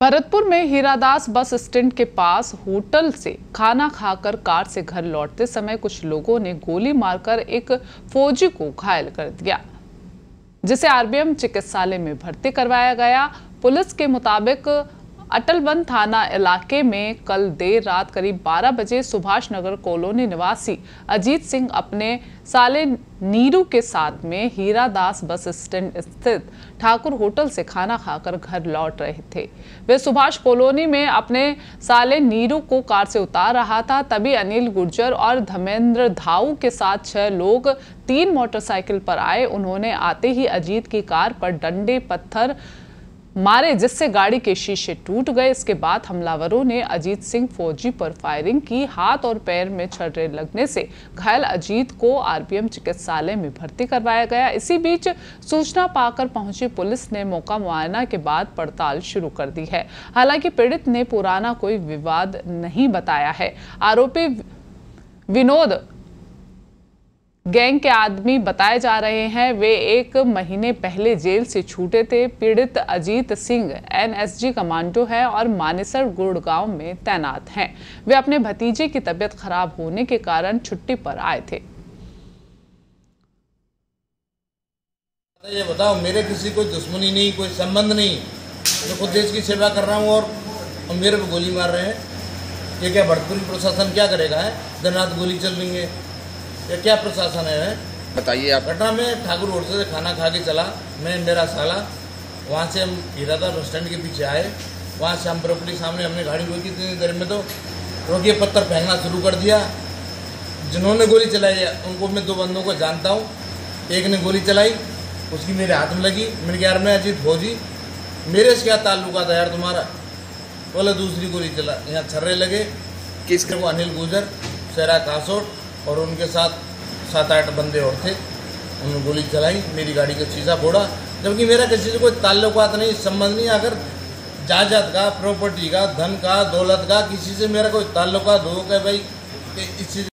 भरतपुर में Hiradas bus stand के पास hotel से खाना खाकर कार से घर लौटते समय कुछ लोगों ने गोली मारकर एक फौजी को घायल कर दिया, जिसे आरबीएम चिकित्सालय में भर्ती करवाया गया। पुलिस के मुताबिक अटलबंद थाना इलाके में कल देर रात करीब 12 बजे सुभाष नगर कॉलोनी निवासी अजीत सिंह अपने साले नीरू के साथ में हीरादास बस स्टैंड स्थित ठाकुर होटल से खाना खाकर घर लौट रहे थे। वे सुभाष कॉलोनी में अपने साले नीरू को कार से उतार रहा था, तभी अनिल गुर्जर और धर्मेंद्र धाऊ के साथ 6 लोग 3 मोटरसाइकिल पर आए। उन्होंने आते ही अजीत की कार पर डंडे पत्थर मारे, जिससे गाड़ी के शीशे टूट गए। इसके बाद हमलावरों ने अजीत सिंह फौजी पर फायरिंग की। हाथ और पैर में छर्रे लगने से घायल अजीत को आरबीएम चिकित्सालय में भर्ती करवाया गया। इसी बीच सूचना पाकर पहुंची पुलिस ने मौका मुआयना के बाद पड़ताल शुरू कर दी है। हालांकि पीड़ित ने पुराना कोई विवाद नहीं बताया है। आरोपी विनोद गैंग के आदमी बताए जा रहे हैं। वे 1 महीने पहले जेल से छूटे थे। पीड़ित अजीत सिंह एनएसजी कमांडो है और मानेसर गुड़गांव में तैनात हैं। वे अपने भतीजे की तबीयत खराब होने के कारण छुट्टी पर आए थे। ये बताओ, मेरे किसी कोई दुश्मनी नहीं, कोई संबंध नहीं। मैं खुद देश की सेवा कर रहा हूँ और मेरे पे गोली मार रहे हैं। ये क्या भरतपुर प्रशासन क्या करेगा? है दिन रात गोली चल रही है, ये क्या प्रशासन है? बताइए आप। घटना में ठाकुर होटल से खाना खा के चला, मैं मेरा साला। वहाँ से हम हीरादास बस स्टैंड के पीछे आए। वहाँ से हम प्रॉपर्टी सामने हमने गाड़ी रोकी, इतनी देर में तो रोकिए पत्थर फेंकना शुरू कर दिया। जिन्होंने गोली चलाई है उनको मैं 2 बंदों को जानता हूँ। एक ने गोली चलाई, उसकी मेरे हाथ में लगी। मैंने कहा यार मैं अजीत फौजी, मेरे से क्या ताल्लुका था यार तुम्हारा? बोले दूसरी गोली चला, यहाँ छर्रे लगे। किसके? वो अनिल गुर्जर, शेरा कासोट और उनके साथ 7-8 बंदे और थे। उन्होंने गोली चलाई, मेरी गाड़ी का शीशा फोड़ा, जबकि मेरा किसी से कोई ताल्लुकात नहीं, संबंध नहीं। अगर जायदाद का, प्रॉपर्टी का, धन का, दौलत का किसी से मेरा कोई ताल्लुकात हो कि भाई इस चीज़